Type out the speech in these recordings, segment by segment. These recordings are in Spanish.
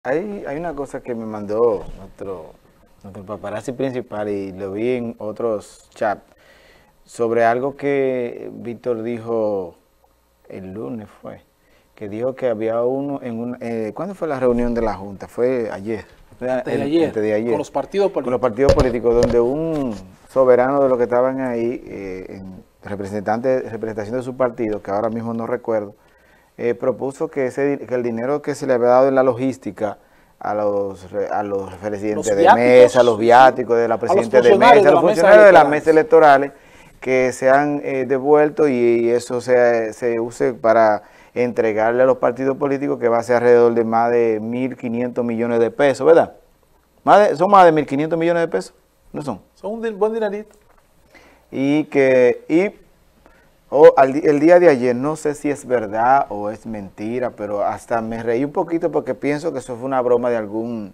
Hay una cosa que me mandó nuestro paparazzi principal y lo vi en otros chats sobre algo que Víctor dijo el lunes, que dijo que había uno ¿cuándo fue la reunión de la Junta? Fue ayer. Antes de ayer, con los partidos políticos. Con los partidos políticos, donde un soberano de los que estaban ahí, en representación de su partido, que ahora mismo no recuerdo, propuso que el dinero que se le había dado en la logística a los presidentes de mesa, a los viáticos de la presidenta de mesa, a los funcionarios de las mesas electorales, que sean devueltos y eso se use para entregarle a los partidos políticos, que va a ser alrededor de más de 1.500 millones de pesos, ¿verdad? Son más de 1.500 millones de pesos, ¿no son? Son un buen dinerito. El día de ayer, no sé si es verdad o es mentira, pero hasta me reí un poquito porque pienso que eso fue una broma de algún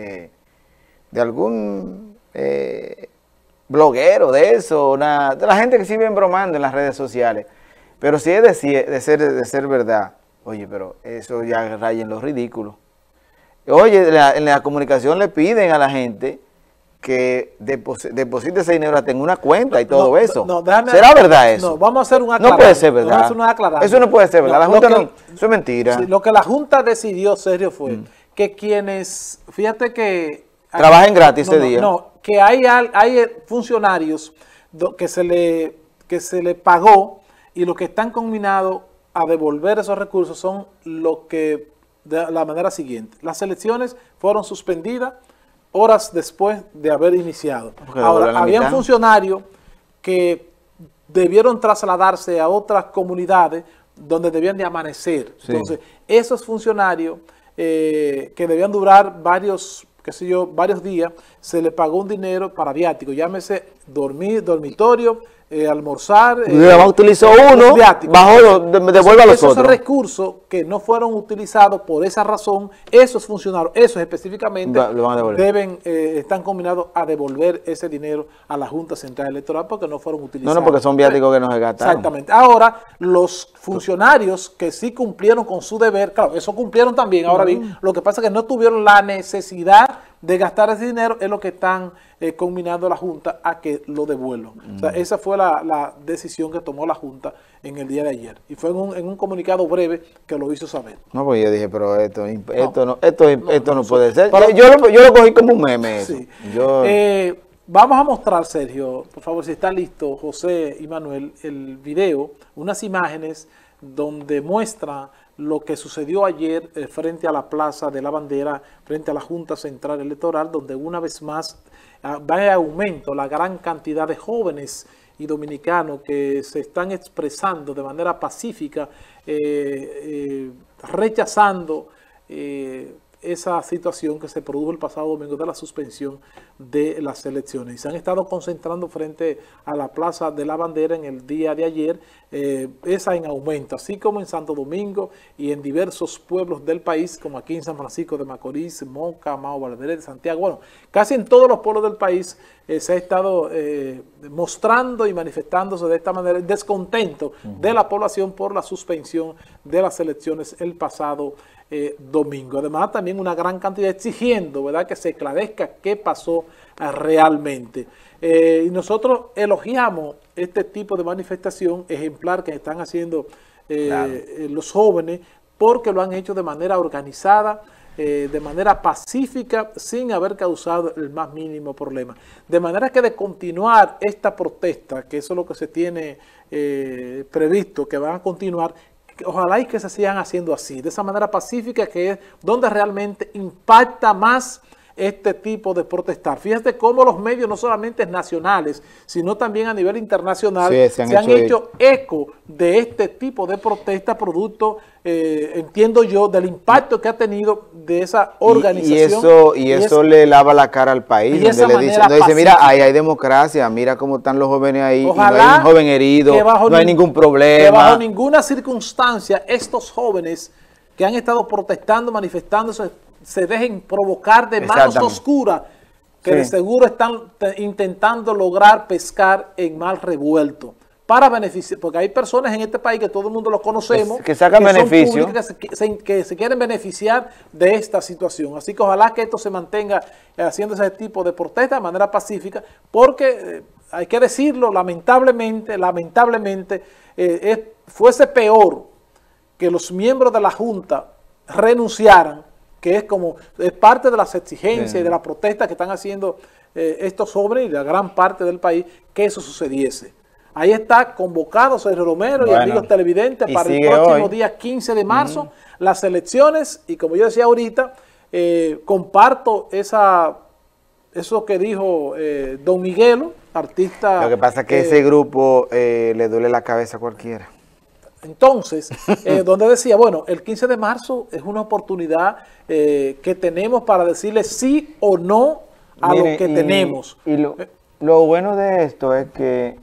bloguero de eso, de la gente que sí viene bromando en las redes sociales. Pero si es de ser verdad, oye, pero eso ya raya en lo ridículo. Oye, en la comunicación le piden a la gente que deposite ese dinero en una cuenta y todo eso. ¿Será verdad eso? No, vamos a hacer un aclaración. No puede ser verdad. Vamos a hacer una aclaración. Eso no puede ser verdad. La Junta eso es mentira. Sí, lo que la Junta decidió, Sergio, fue que quienes, fíjate que... Trabajen gratis ese día. No, que hay funcionarios que se le pagó y los que están conminados a devolver esos recursos son los que, de la manera siguiente. Las elecciones fueron suspendidas horas después de haber iniciado. Ahora, habían funcionarios que debieron trasladarse a otras comunidades donde debían de amanecer. Sí. Entonces, esos funcionarios que debían durar varios días, se les pagó un dinero para viático, llámese dormitorio, almorzar. Utilizó uno, devuelve a los otros. Esos recursos que no fueron utilizados por esa razón, esos funcionarios, esos específicamente, están combinados a devolver ese dinero a la Junta Central Electoral porque no fueron utilizados. No, porque son viáticos que no se gastaron. Exactamente. Ahora, los funcionarios que sí cumplieron con su deber, claro, eso cumplieron también, ahora bien, lo que pasa es que no tuvieron la necesidad de gastar ese dinero, es lo que están combinando la Junta a que lo devuelvan. O sea, esa fue la decisión que tomó la Junta en el día de ayer. Y fue en un comunicado breve que lo hizo saber. No, pues yo dije, pero esto no puede ser. Yo lo cogí como un meme. Sí. Vamos a mostrar, Sergio, por favor, si está listo, José y Manuel, el video, unas imágenes donde muestra lo que sucedió ayer frente a la Plaza de la Bandera, frente a la Junta Central Electoral, donde una vez más va en aumento la gran cantidad de jóvenes y dominicanos que se están expresando de manera pacífica, rechazando esa situación que se produjo el pasado domingo de la suspensión de las elecciones. Y se han estado concentrando frente a la Plaza de la Bandera en el día de ayer, esa en aumento, así como en Santo Domingo y en diversos pueblos del país, como aquí en San Francisco de Macorís, Moca, Mao Valverde, Santiago. Bueno, casi en todos los pueblos del país se ha estado mostrando y manifestándose de esta manera el descontento de la población por la suspensión de las elecciones el pasado domingo. Además, también una gran cantidad exigiendo, ¿verdad?, que se esclarezca qué pasó realmente. Y nosotros elogiamos este tipo de manifestación ejemplar que están haciendo los jóvenes, porque lo han hecho de manera organizada, de manera pacífica, sin haber causado el más mínimo problema. De manera que de continuar esta protesta, que eso es lo que se tiene previsto, que van a continuar, ojalá y que se sigan haciendo así, de esa manera pacífica, que es donde realmente impacta más este tipo de protestar. Fíjate cómo los medios, no solamente nacionales, sino también a nivel internacional, se han hecho eco de este tipo de protesta, producto, entiendo yo, del impacto que ha tenido de esa organización. Y eso le lava la cara al país, donde le dice, mira, ahí hay democracia, mira cómo están los jóvenes ahí, ojalá, y no hay un joven herido, no hay ningún problema. Que bajo ninguna circunstancia estos jóvenes que han estado protestando, manifestándose, se dejen provocar de manos oscuras que de seguro están intentando lograr pescar en mal revuelto. para beneficiar, porque hay personas en este país que todo el mundo lo conocemos, que sacan beneficio, que se quieren beneficiar de esta situación. Así que ojalá que esto se mantenga haciendo ese tipo de protesta de manera pacífica, porque hay que decirlo, lamentablemente, fuese peor que los miembros de la Junta renunciaran, que es parte de las exigencias y de las protestas que están haciendo estos jóvenes y la gran parte del país, que eso sucediese. Ahí está convocado Sergio Romero y amigos televidentes para el próximo día 15 de marzo, las elecciones, y como yo decía ahorita, comparto eso que dijo Don Miguelo, artista. Lo que pasa es que ese grupo le duele la cabeza a cualquiera. Entonces, donde decía, bueno, el 15 de marzo es una oportunidad que tenemos para decirle sí o no a lo que tenemos. Y lo bueno de esto es que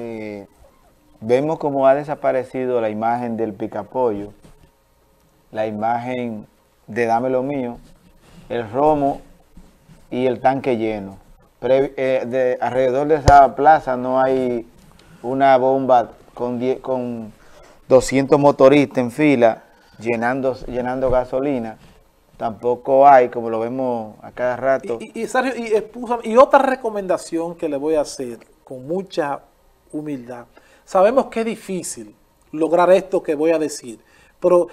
vemos cómo ha desaparecido la imagen del picapollo, la imagen de Dame lo mío, el romo y el tanque lleno. Alrededor de esa plaza no hay una bomba con 200 motoristas en fila llenando gasolina. Tampoco hay, como lo vemos a cada rato. Sergio, y otra recomendación que le voy a hacer con mucha humildad. Sabemos que es difícil lograr esto que voy a decir, pero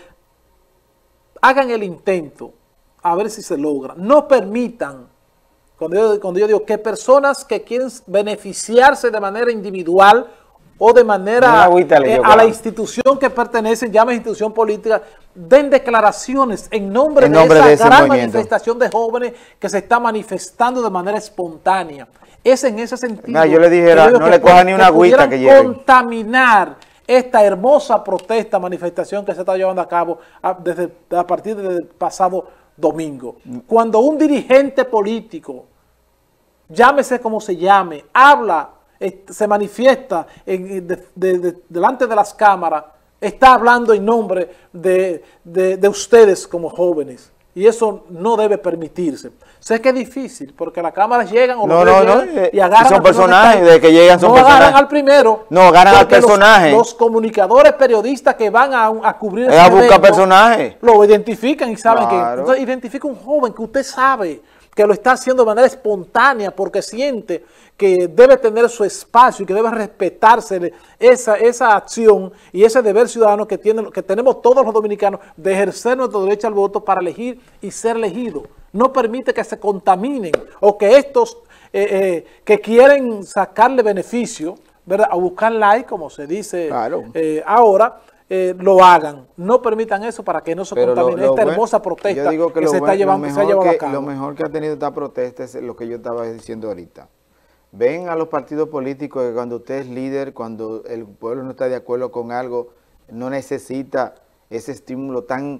hagan el intento a ver si se logra. No permitan, cuando yo digo que personas que quieren beneficiarse de manera individual o de manera a la institución que pertenecen, llame institución política, den declaraciones en nombre de esa gran manifestación de jóvenes que se está manifestando de manera espontánea. Es en ese sentido. Yo le dijera, no le coja ni una agüita que lleven. Contaminar esta hermosa protesta, manifestación que se está llevando a cabo a partir del pasado domingo. Cuando un dirigente político, llámese como se llame, habla, se manifiesta delante de las cámaras, está hablando en nombre de ustedes como jóvenes. Y eso no debe permitirse. Sé que es difícil, porque las cámaras llegan o y agarran son personajes, de que llegan son personajes. No agarran al primero. No, agarran al personaje. Los comunicadores periodistas que van a cubrir ese evento, busca personajes. Lo identifican y saben que... Entonces identifica un joven que usted sabe que lo está haciendo de manera espontánea porque siente que debe tener su espacio y que debe respetarse esa acción y ese deber ciudadano que tenemos todos los dominicanos de ejercer nuestro derecho al voto para elegir y ser elegidos. No permite que se contaminen o que estos que quieren sacarle beneficio, ¿verdad?, a buscar like, como se dice ahora, lo hagan. No permitan eso para que no se contamine esta hermosa protesta que se está llevando a cabo. Lo mejor que ha tenido esta protesta es lo que yo estaba diciendo ahorita. Ven a los partidos políticos que cuando usted es líder, cuando el pueblo no está de acuerdo con algo, no necesita ese estímulo tan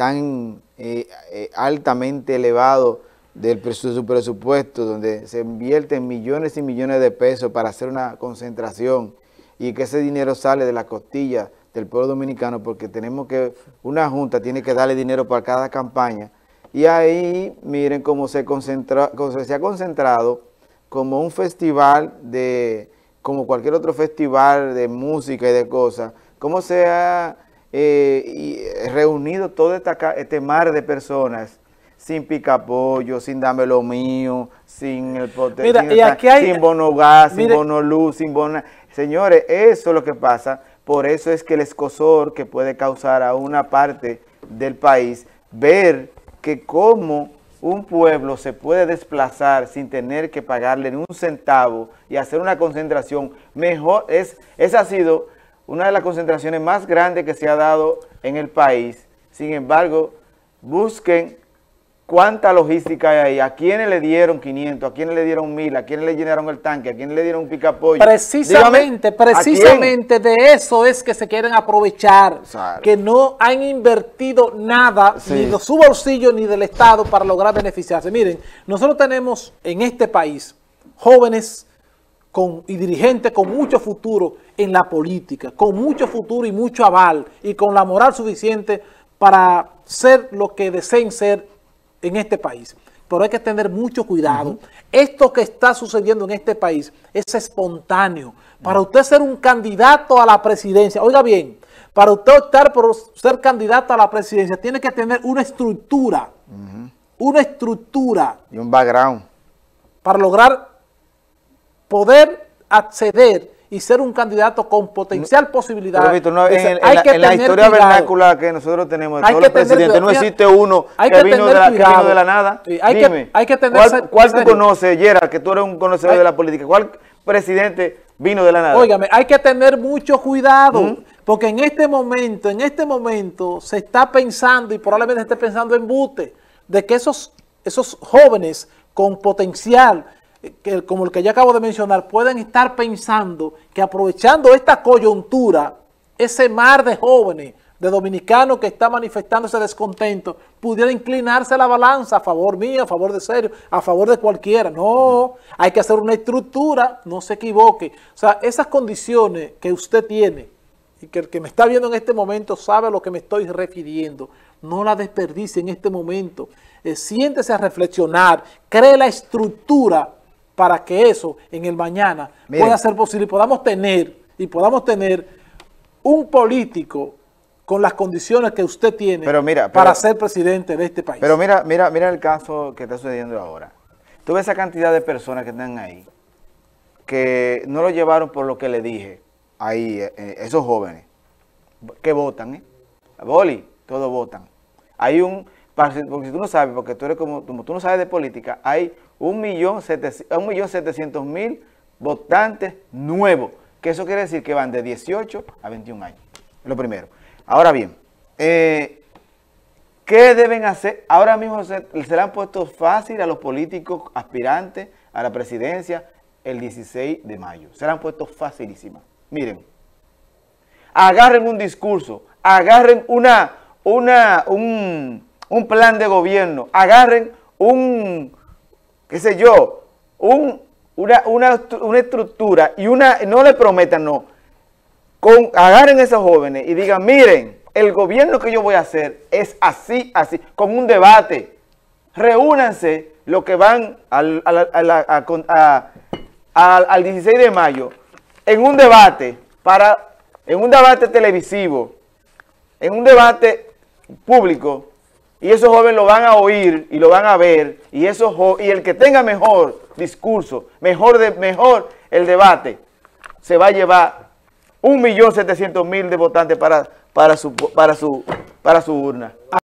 altamente elevado de su presupuesto, donde se invierten millones y millones de pesos para hacer una concentración y que ese dinero sale de la costilla del pueblo dominicano, porque una junta tiene que darle dinero para cada campaña. Y ahí miren cómo se ha concentrado como un festival como cualquier otro festival de música y de cosas, cómo se ha reunido todo este mar de personas, sin picapollo, sin Dame lo mío, sin el sin bono gas, sin bono luz, sin bono... Señores, eso es lo que pasa. Por eso es que el escozor que puede causar a una parte del país, ver que como un pueblo se puede desplazar sin tener que pagarle ni un centavo y hacer una concentración mejor, esa ha sido una de las concentraciones más grandes que se ha dado en el país. Sin embargo, busquen cuánta logística hay ahí, a quiénes le dieron 500, a quiénes le dieron 1000, a quiénes le llenaron el tanque, a quiénes le dieron un picapollo. Precisamente de eso es que se quieren aprovechar, que no han invertido nada, ni de su bolsillo ni del Estado para lograr beneficiarse. Miren, nosotros tenemos en este país jóvenes y dirigentes con mucho futuro en la política, con mucho futuro y mucho aval, y con la moral suficiente para ser lo que deseen ser en este país. Pero hay que tener mucho cuidado. Esto que está sucediendo en este país es espontáneo. Para usted ser un candidato a la presidencia, oiga bien, para usted optar por ser candidato a la presidencia, tiene que tener una estructura, Y un background. Para lograr poder acceder y ser un candidato con potencial posibilidad. Pero Víctor, no, en la historia vernácula que nosotros tenemos de todos los presidentes, no existe uno que vino de la nada. Dime, ¿cuál tú conoces, Gerald, que tú eres un conocedor de la política? ¿Cuál presidente vino de la nada? Óigame, hay que tener mucho cuidado, porque en este momento se está pensando, y probablemente esté pensando en embute, de que esos jóvenes con potencial, como el que ya acabo de mencionar, pueden estar pensando que aprovechando esta coyuntura, ese mar de jóvenes, de dominicanos que está manifestando ese descontento, pudiera inclinarse la balanza a favor mío, a favor de Sergio, a favor de cualquiera. No, hay que hacer una estructura, no se equivoque. O sea, esas condiciones que usted tiene, y que el que me está viendo en este momento sabe a lo que me estoy refiriendo, no la desperdicie en este momento. Siéntese a reflexionar, cree la estructura para que eso en el mañana pueda ser posible y podamos tener un político con las condiciones que usted tiene para ser presidente de este país. Pero mira el caso que está sucediendo ahora. Tú ves esa cantidad de personas que están ahí, que no lo llevaron por lo que le dije, ahí, esos jóvenes, que votan, Boli, todos votan. Hay porque si tú no sabes, porque tú eres como tú no sabes de política, hay 1.700.000 votantes nuevos, que eso quiere decir que van de 18 a 21 años, es lo primero. Ahora bien, ¿qué deben hacer? Ahora mismo se le han puesto fácil a los políticos aspirantes a la presidencia el 16 de mayo, se le han puesto facilísimas. Miren, agarren un discurso, agarren un plan de gobierno, agarren qué sé yo, una estructura y no le prometan, no, agarren a esos jóvenes y digan, miren, el gobierno que yo voy a hacer es así, con un debate, reúnanse los que van al 16 de mayo, en un debate televisivo, en un debate público, y esos jóvenes lo van a oír y lo van a ver, y el que tenga mejor discurso, mejor el debate, se va a llevar 1.700.000 de votantes para su urna.